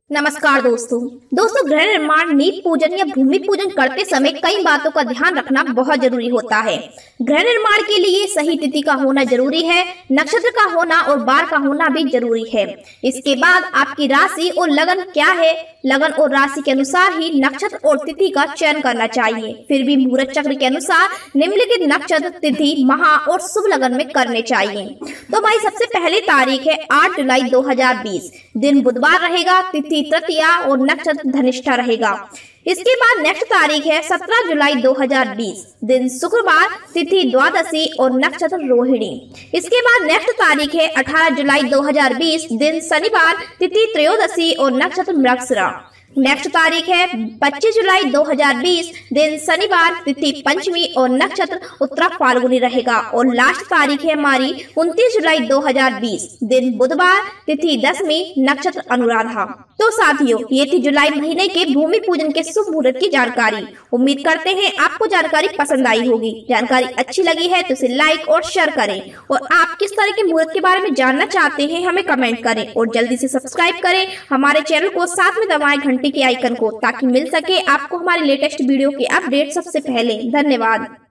नमस्कार दोस्तों गृह निर्माण, नींव पूजन या भूमि पूजन करते समय कई बातों का ध्यान रखना बहुत जरूरी होता है। गृह निर्माण के लिए सही तिथि का होना जरूरी है, नक्षत्र का होना और बार का होना भी जरूरी है। इसके बाद आपकी राशि और लगन क्या है, लगन और राशि के अनुसार ही नक्षत्र और तिथि का चयन करना चाहिए। फिर भी मुहूर्त चक्र के अनुसार निम्नलिखित नक्षत्र, तिथि, माह और शुभ लगन में करने चाहिए। तो भाई सबसे पहली तारीख है 8 जुलाई 2020, दिन बुधवार रहेगा, तिथि तृतीया और नक्षत्र धनिष्ठा रहेगा। इसके बाद नेक्स्ट तारीख है 17 जुलाई 2020, दिन शुक्रवार, तिथि द्वादशी और नक्षत्र रोहिणी। इसके बाद नेक्स्ट तारीख है 18 जुलाई 2020, दिन शनिवार, तिथि त्रयोदशी और नक्षत्र मृगशिरा। नेक्स्ट तारीख है 25 जुलाई 2020, दिन शनिवार, तिथि पंचमी और नक्षत्र उत्तरा फाल्गुनी रहेगा। और लास्ट तारीख है हमारी 29 जुलाई 2020, दिन बुधवार, तिथि दशमी, नक्षत्र अनुराधा। तो साथियों, ये थी जुलाई महीने के भूमि पूजन के शुभ मुहूर्त की जानकारी। उम्मीद करते हैं आपको जानकारी पसंद आई होगी। जानकारी अच्छी लगी है तो इसे लाइक और शेयर करें, और आप किस तरह के मुहूर्त के बारे में जानना चाहते हैं हमें कमेंट करें, और जल्दी से सब्सक्राइब करें हमारे चैनल को, साथ में दबाएं घंटी के आइकन को, ताकि मिल सके आपको हमारे लेटेस्ट वीडियो के अपडेट सबसे पहले। धन्यवाद।